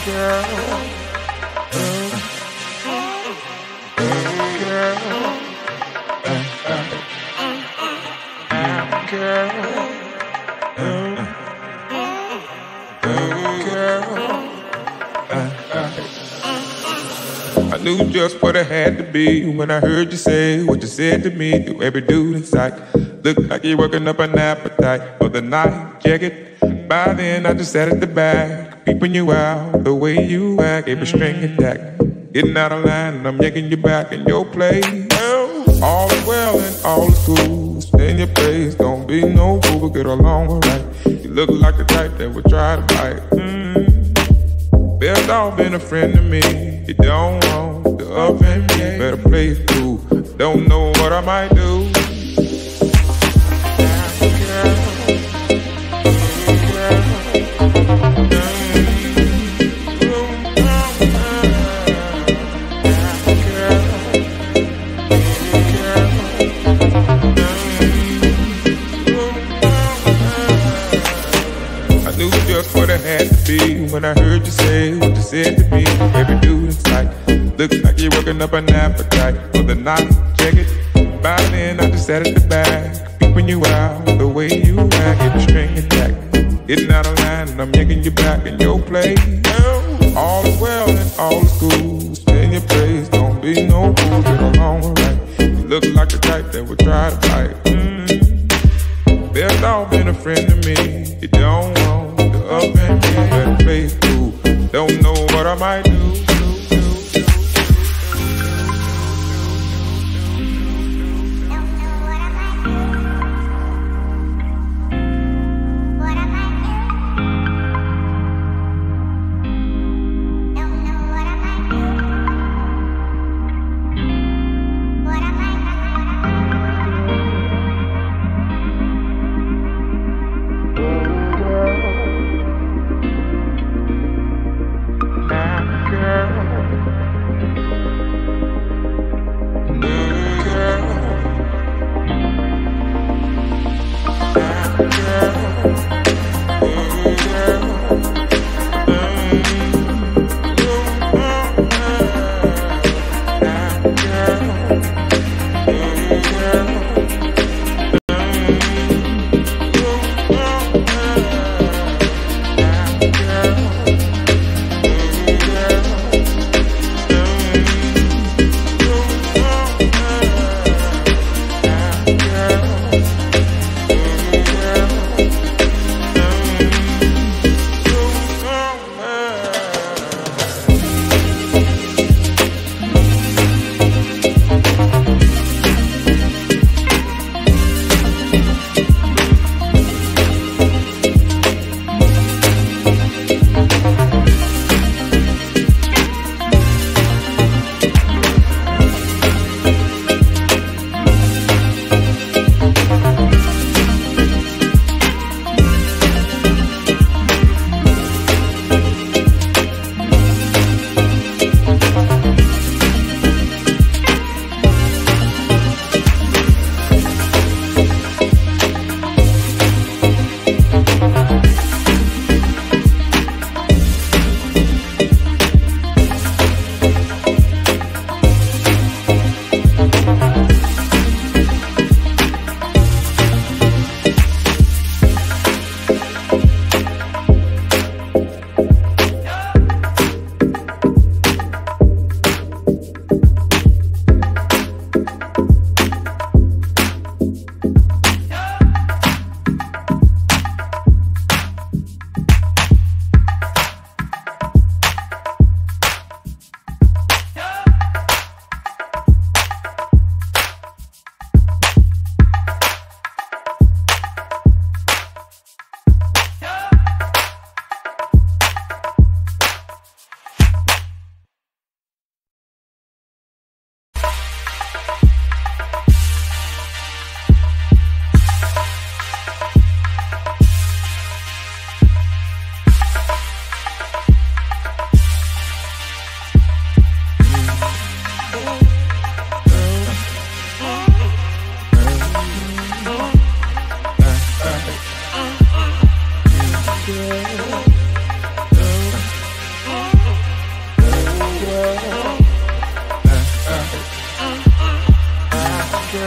I knew just what it had to be when I heard you say what you said to me. To every dude in sight, looked like you're working up an appetite for the night. Check it. By then I just sat at the back, peeping you out the way you act. Every string attack, getting out of line, and I'm yanking you back in your place. All is well and all is cool. Stay in your place, don't be no fool, but get along alright. You look like the type that would try to bite. Best off been a friend to me. You don't want to offend me. Better play it cool. Don't know what I might do. What it had to be when I heard you say what you said to me. Every dude in sight, looks like you're working up an appetite for the night. Check it. By then I just sat at the back, peeping you out the way you act. Every string attack, getting out of line, and I'm yanking you back in your place. All is well and all is cool. Stay in your place, don't be no fool. Get along alright. You look like the type that would try to fight. Best off been a friend to me. You don't want up and me, better play it cool. Don't know what I might do.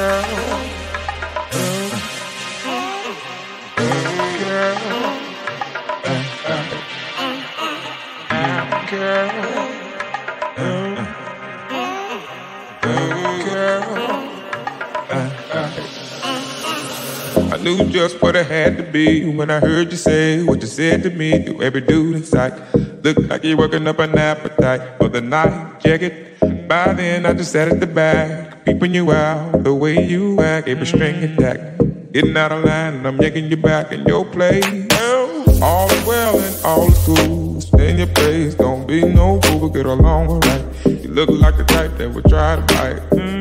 I knew just what it had to be when I heard you say what you said to me. To every dude in sight, looked like you're working up an appetite for the night jacket. By then I just sat at the back, peeping you out the way you act. Every string attack, getting out of line, and I'm yanking you back in your place. All is well and all is cool. Stay in your place, don't be no fool, but get along alright. You look like the type that would try to bite.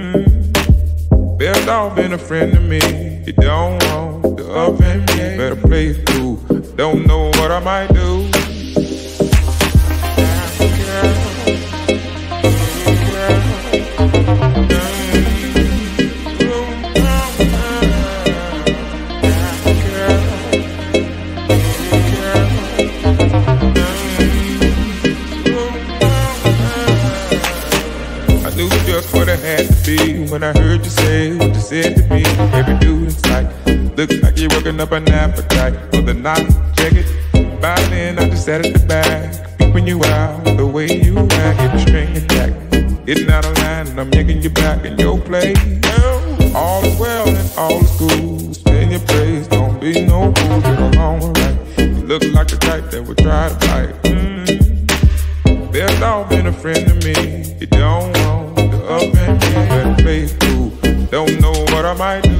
Best off been a friend to me. You don't want to offend me. Better play it cool. Don't know what I might do. What it had to be when I heard you say what you said to me. Every dude in sight, looks like you're working up an appetite for the night jacket. By then I just sat at the back, peeping you out the way you act. Every string attack, getting out of line, and I'm yanking you back in your place. All is well and all is cool. Stay in your place, don't be no fool. Get along alright. You look like the type that would try to bite. Best off been a friend to me. You don't want to offend me. Better play it cool. Don't know what I might do.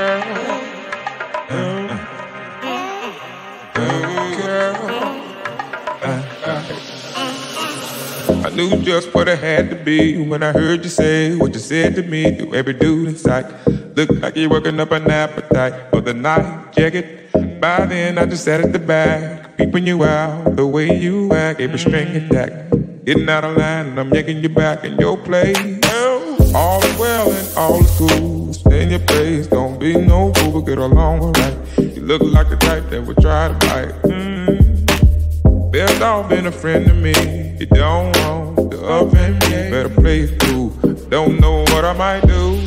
I knew just what it had to be when I heard you say what you said to me. To every dude in sight, looked like you're working up an appetite for the night jacket. By then I just sat at the back, peeping you out the way you act. Every string attack, getting out of line, and I'm yanking you back in your place. All is well and all is cool. Stay in your place, don't be no fool, but get along alright. You look like the type that would try to bite. There's all been a friend to me. You don't want to offend me. Better play it cool. Don't know what I might do.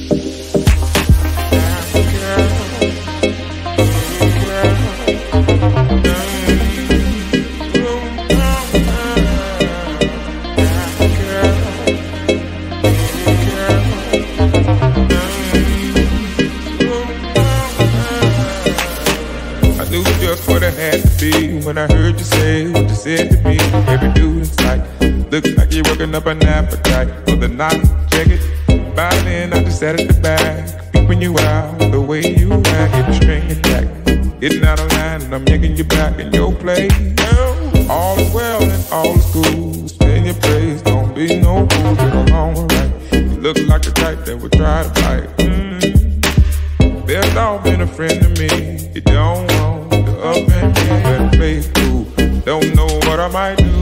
Just what it had to be when I heard you say what you said to me. Every dude in sight, looks like you're working up an appetite for the night jacket. By then I just sat at the back, peeping you out the way you act. Every string attack, getting out of line, and I'm yanking you back in your place. All is well and all is cool. Stay in your place, don't be no fool. Get along alright. You look like the type that would try to fight. There's all been a friend to me. You don't want up and me, better play it cool. Don't know what I might do.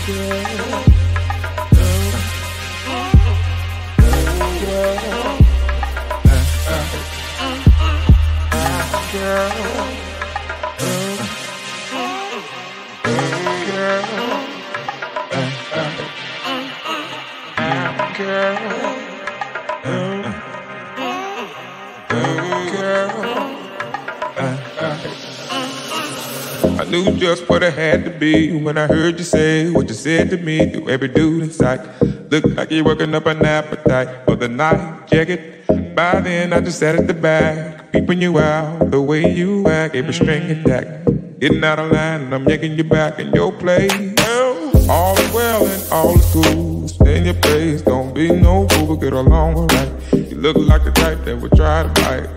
I knew just what it had to be when I heard you say what you said to me. To every dude in sight, looked like you're working up an appetite for the night jacket. By then I just sat at the back, peeping you out the way you act. Every string attack, getting out of line, and I'm yanking you back in your place. All is well and all is cool. Stay in your place, don't be no fool, but get along alright. You look like the type that would try to bite.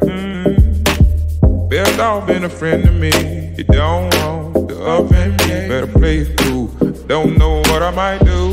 Best off been a friend to me. You don't want to offend me. Better play it cool. Don't know what I might do.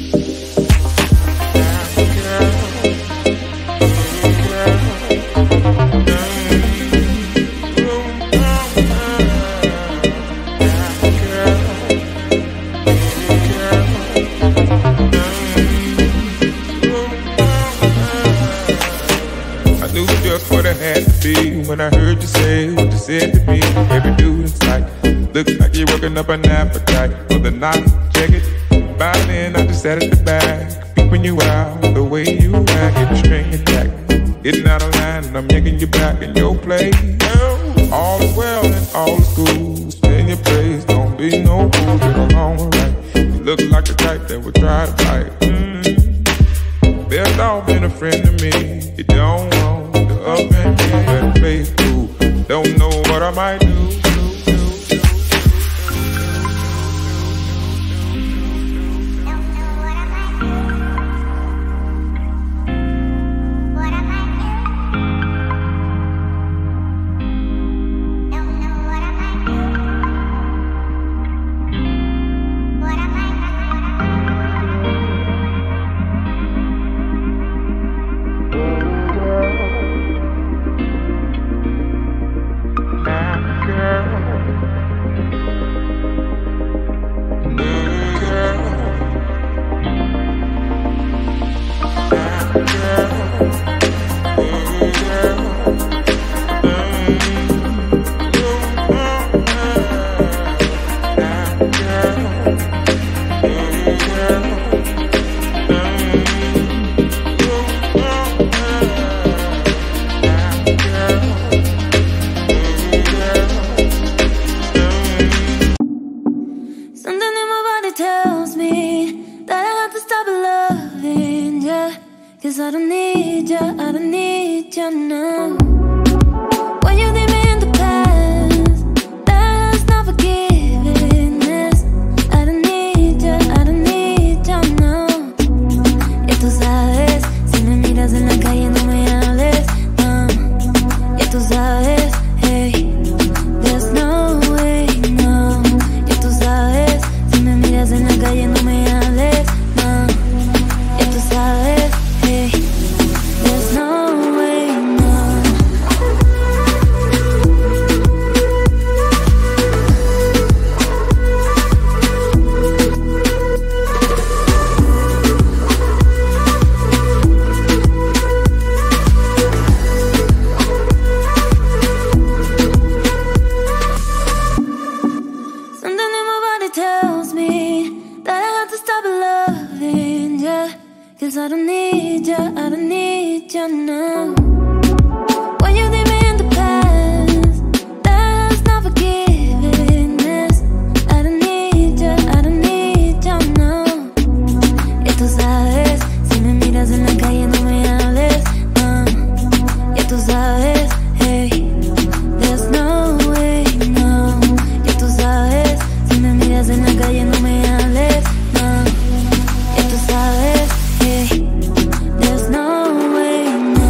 What it had to be when I heard you say what you said to me. Every dude in sight, looks like you're working up an appetite for the night jacket. By then I just sat at the back, peeping you out the way you act. Every string attack, getting out of line, and I'm yanking you back in your place. All is well and all is cool. Stay in your place, don't be no fool. Get along alright. You look like the type that would try to bite. Best off been a friend to me. You don't want up and down, better play it cool. Don't know what I might do. Cause I don't need you now. When you leave me in the past, that's not forgiveness. I don't need you now. Ya tú sabes, si me miras en la calle no me hables, no. Ya tú sabes, hey, there's no way, no. Ya tú sabes, si me miras en la calle no me hables, no. Ya tú sabes, hey, there's no way, no. Something in my body tells me that I have to stop loving you. Cause I don't need you now. When you leave me in the past, that's not forgiveness. I don't need you now. Ya tú sabes, si me miras en la calle no me hables, no. Ya tú sabes, hey, there's no way, no. Ya tú sabes, si me miras en la calle no me hables, no. Ya tú sabes, hey, there's no way, no.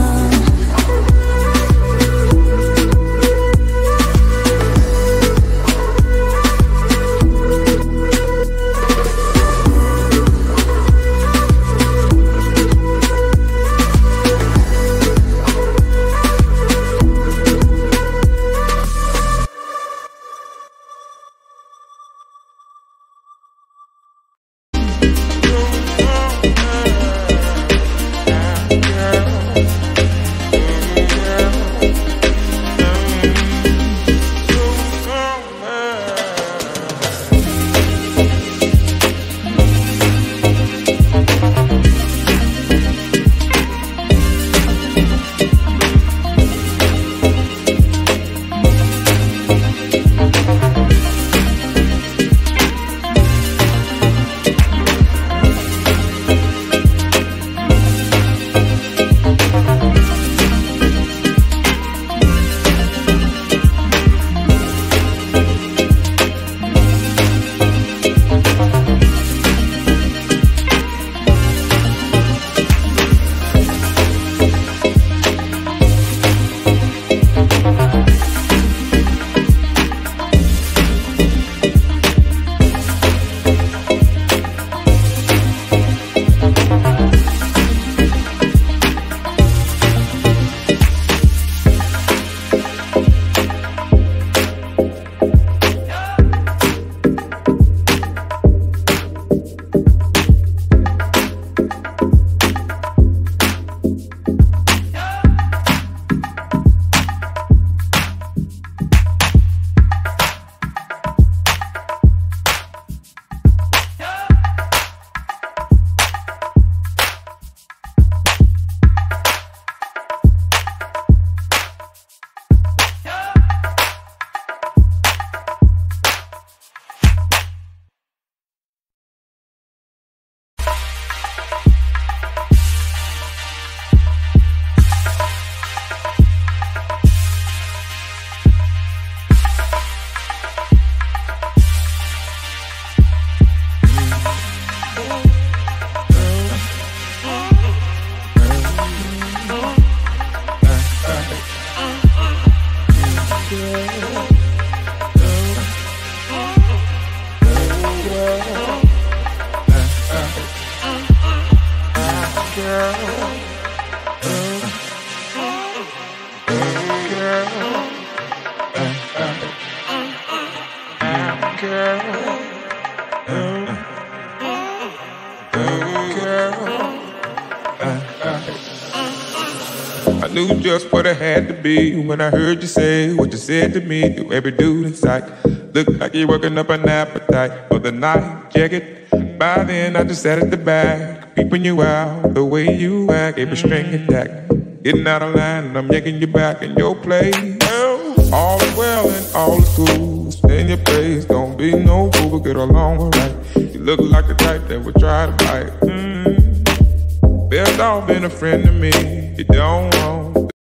I knew just what it had to be when I heard you say what you said to me. To every dude in sight, looked like you're working up an appetite for the night jacket. By then I just sat at the back, peeping you out the way you act. Every string attack, getting out of line, and I'm yanking you back in your place. All is well and all is cool. Stay in your place, don't be no fool, but get along alright. You look like the type that would try to bite. Best off been a friend to me. You don't want.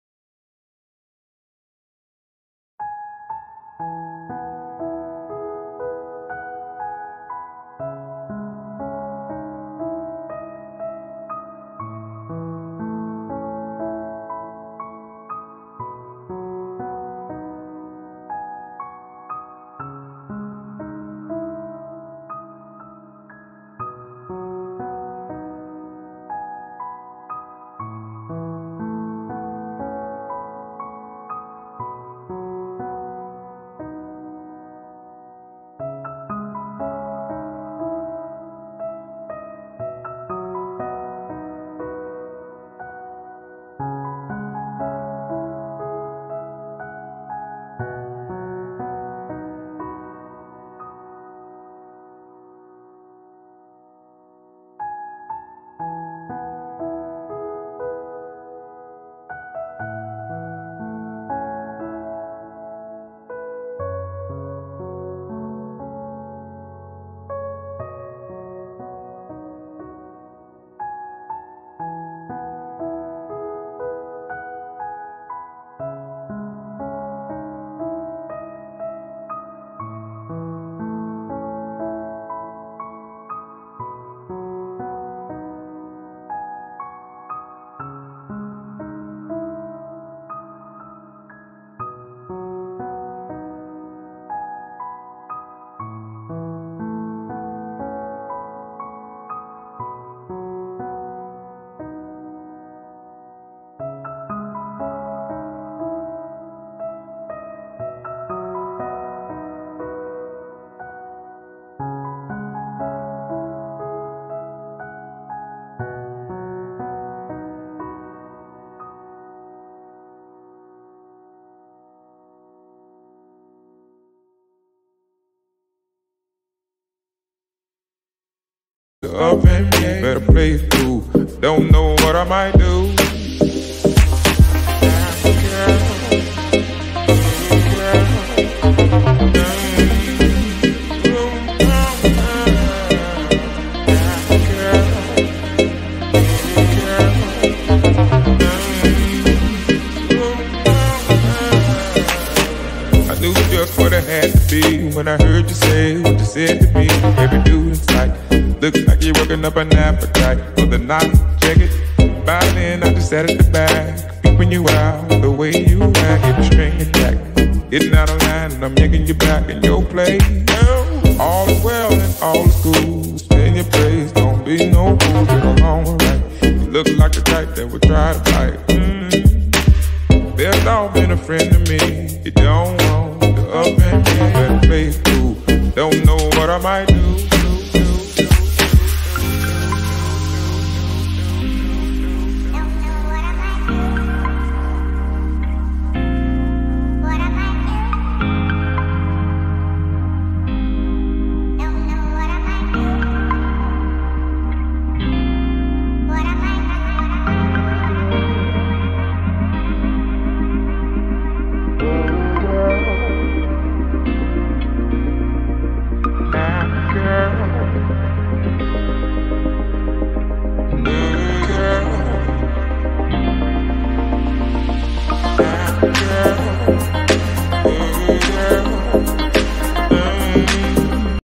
Up in me, better play it cool. Don't know what I might do. I knew just what it had to be when I heard you say what you said to me. Every dude in sight, looks like you're working up an appetite for the night jacket. By then I just sat at the back, peeping you out the way you act. Every string attack, getting out of line, and I'm yanking you back in your place. All is well and all is cool. Stay in your place, don't be no fool, get along alright. You look like the type that would try to fight.